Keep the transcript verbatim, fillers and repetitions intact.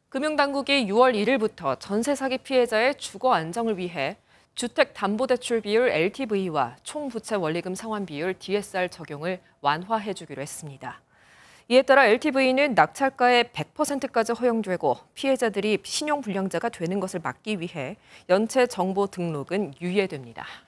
금융당국이 유월 일일부터 전세 사기 피해자의 주거 안정을 위해 주택담보대출 비율 엘티브이와 총부채 원리금 상환 비율 디에스알 적용을 완화해 주기로 했습니다. 이에 따라 엘티브이는 낙찰가의 백 퍼센트까지 허용되고 피해자들이 신용불량자가 되는 것을 막기 위해 연체 정보 등록은 유예됩니다.